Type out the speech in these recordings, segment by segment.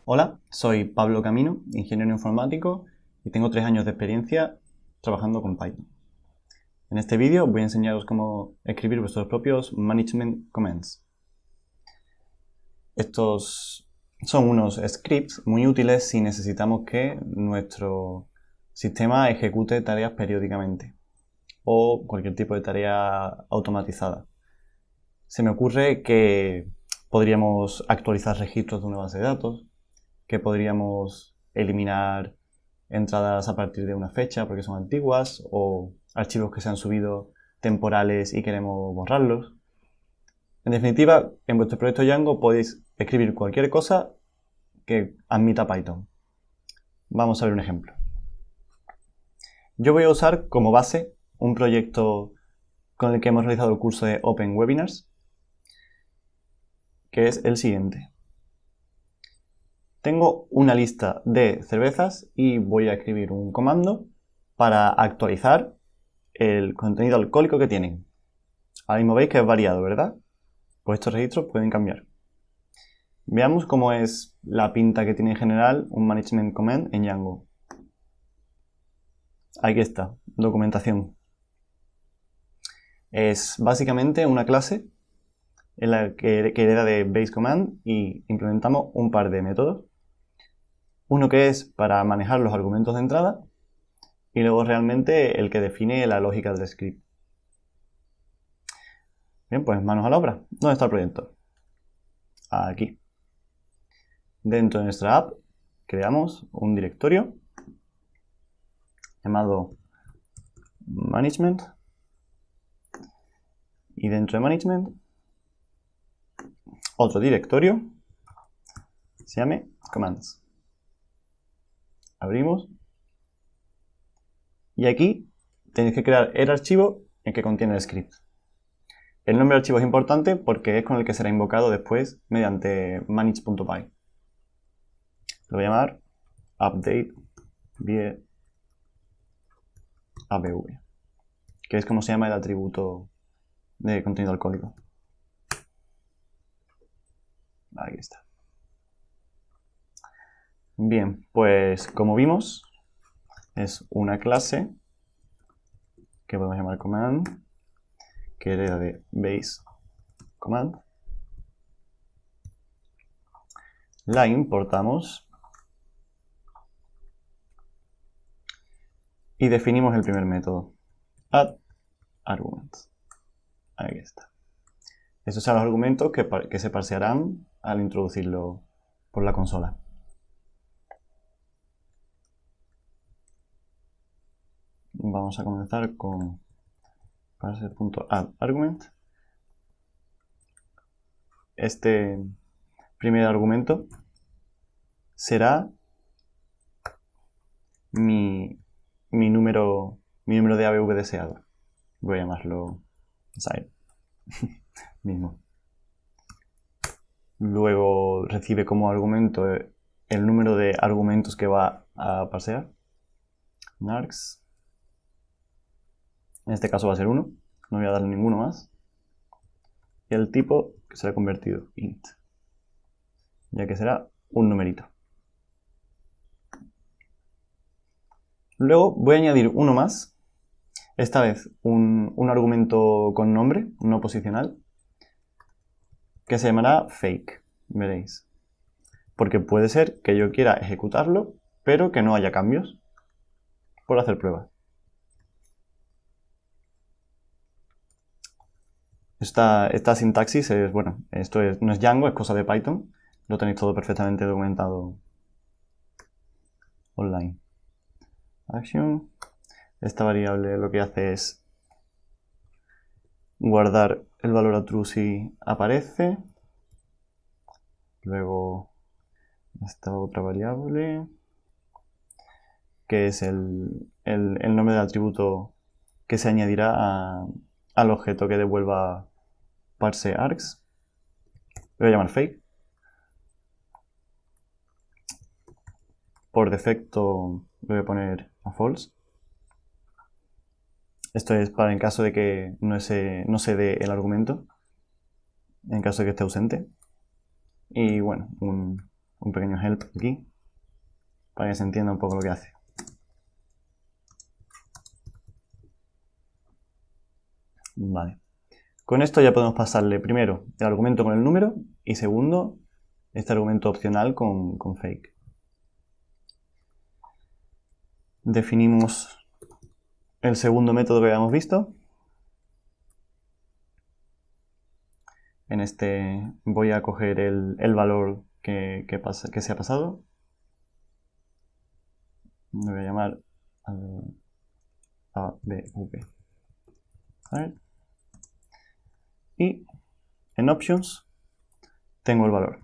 Hola, soy Pablo Camino, ingeniero informático y tengo 3 años de experiencia trabajando con Python. En este vídeo voy a enseñaros cómo escribir vuestros propios management commands. Estos son unos scripts muy útiles si necesitamos que nuestro sistema ejecute tareas periódicamente o cualquier tipo de tarea automatizada. Se me ocurre que podríamos actualizar registros de una base de datos, que podríamos eliminar entradas a partir de una fecha porque son antiguas o archivos que se han subido temporales y queremos borrarlos. En definitiva, en vuestro proyecto Django podéis escribir cualquier cosa que admita Python. Vamos a ver un ejemplo. Yo voy a usar como base un proyecto con el que hemos realizado el curso de Open Webinars, que es el siguiente. Tengo una lista de cervezas y voy a escribir un comando para actualizar el contenido alcohólico que tienen. Ahora mismo veis que es variado, ¿verdad? Pues estos registros pueden cambiar. Veamos cómo es la pinta que tiene en general un management command en Django. Aquí está, documentación. Es básicamente una clase en la que hereda de base command y implementamos un par de métodos. Uno que es para manejar los argumentos de entrada y luego realmente el que define la lógica del script. Bien, pues manos a la obra. ¿Dónde está el proyecto? Aquí. Dentro de nuestra app creamos un directorio llamado management y dentro de management otro directorio se llame commands. Abrimos y aquí tenéis que crear el archivo en que contiene el script. El nombre del archivo es importante porque es con el que será invocado después mediante manage.py. Lo voy a llamar update via abv, que es como se llama el atributo de contenido alcohólico. Aquí está. Bien, pues como vimos, es una clase que podemos llamar command, que hereda de base command. La importamos y definimos el primer método, add arguments. Aquí está. Estos son los argumentos que se parsearán al introducirlo por la consola. Vamos a comenzar con parser.addArgument. Este primer argumento será mi número de ABV deseado. Voy a llamarlo side mismo. Luego recibe como argumento el número de argumentos que va a parsear. Narcs. En este caso va a ser 1. No voy a darle ninguno más. Y el tipo que será convertido int, ya que será un numerito. Luego voy a añadir uno más, esta vez un argumento con nombre, no posicional, que se llamará fake, veréis. Porque puede ser que yo quiera ejecutarlo, pero que no haya cambios, por hacer pruebas. Esta sintaxis es, bueno, no es Django, es cosa de Python. Lo tenéis todo perfectamente documentado online. Action. Esta variable lo que hace es guardar el valor a true si aparece. Luego esta otra variable, que es el nombre del atributo que se añadirá al objeto que devuelva parseArgs. Lo voy a llamar fake. Por defecto le voy a poner a false. Esto es para en caso de que no se dé el argumento, en caso de que esté ausente. Y bueno, un un pequeño help aquí para que se entienda un poco lo que hace. Vale. Con esto ya podemos pasarle primero el argumento con el número y segundo este argumento opcional con fake. Definimos el segundo método que habíamos visto. En este voy a coger el valor que se ha pasado. Lo voy a llamar ABV. Y en Options tengo el valor.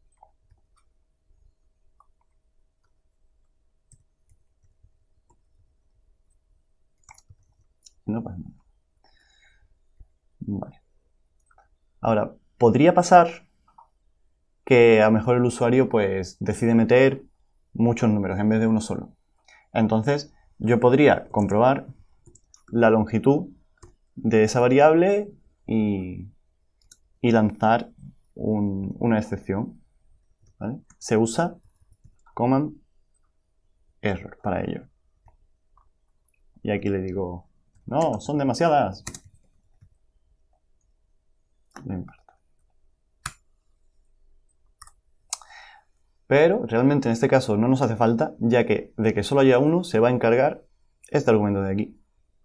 No pasa nada. Vale. Ahora, podría pasar que a lo mejor el usuario pues decide meter muchos números en vez de uno solo. Entonces, yo podría comprobar la longitud de esa variable y lanzar una excepción. ¿Vale? Se usa command error para ello. Y aquí le digo, no, son demasiadas. No importa. Pero realmente en este caso no nos hace falta, ya que de que solo haya uno se va a encargar este argumento de aquí.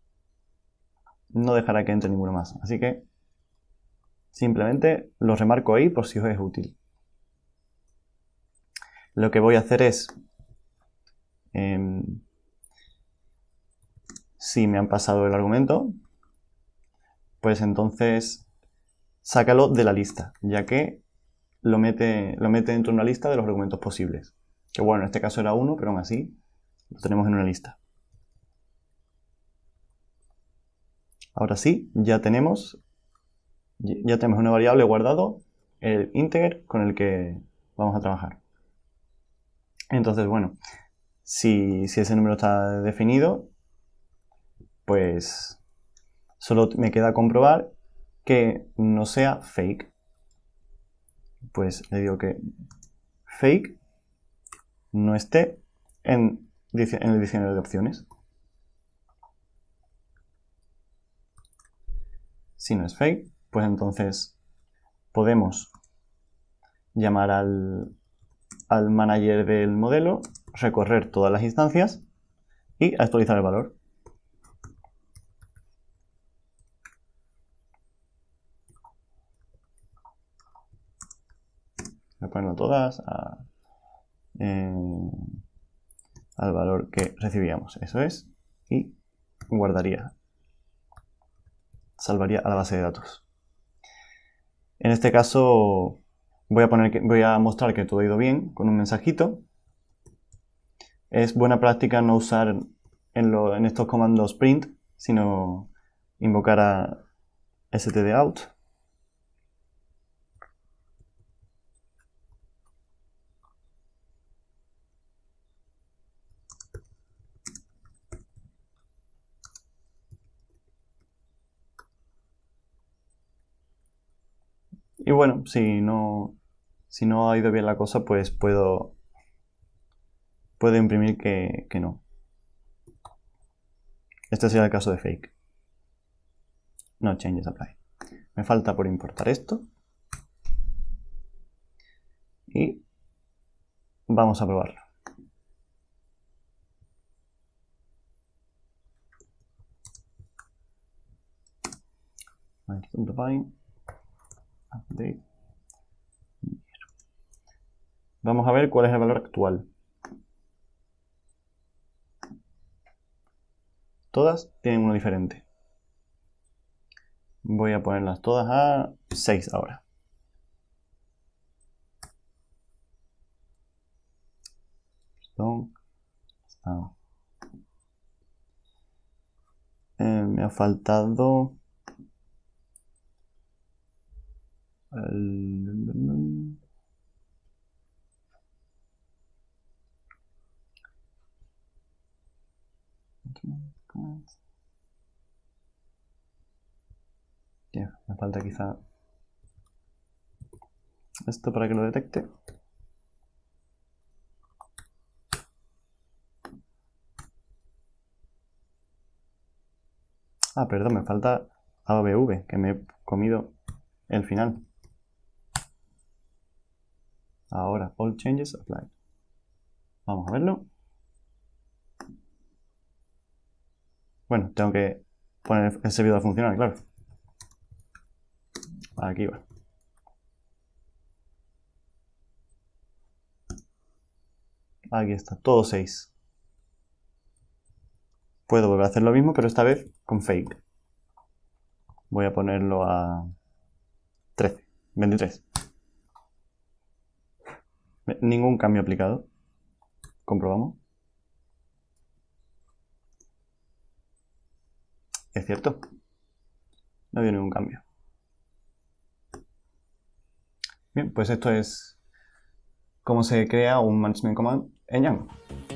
No dejará que entre ninguno más. Así que simplemente lo remarco ahí por si os es útil. Lo que voy a hacer es, si me han pasado el argumento, pues entonces sácalo de la lista, ya que lo mete dentro de una lista de los argumentos posibles. Que bueno, en este caso era uno, pero aún así lo tenemos en una lista. Ahora sí, ya tenemos una variable guardado, el integer con el que vamos a trabajar. Entonces, bueno, si ese número está definido, pues solo me queda comprobar que no sea fake. Pues le digo que fake no esté en el diccionario de opciones. Si no es fake, pues entonces podemos llamar al manager del modelo, recorrer todas las instancias y actualizar el valor. Voy a ponerlo todas al valor que recibíamos. Eso es. Y guardaría. Salvaría a la base de datos. En este caso voy a mostrar que todo ha ido bien con un mensajito. Es buena práctica no usar en estos comandos print, sino invocar a stdout. Y bueno, si no ha ido bien la cosa, pues puedo imprimir que no. Este sería el caso de fake. No changes apply. Me falta por importar esto. Y vamos a probarlo. Update. Vamos a ver cuál es el valor actual. Todas tienen uno diferente. Voy a ponerlas todas a 6 ahora. Perdón. Me ha faltado me falta quizá esto para que lo detecte. Ah, perdón, me falta ABV, que me he comido el final. Ahora, all changes applied. Vamos a verlo. Bueno, tengo que poner el servidor a funcionar, claro. Aquí va. Aquí está, todo 6. Puedo volver a hacer lo mismo, pero esta vez con fake. Voy a ponerlo a 13, 23. Ningún cambio aplicado. Comprobamos. Es cierto. No había ningún cambio. Bien, pues esto es cómo se crea un management command en Django.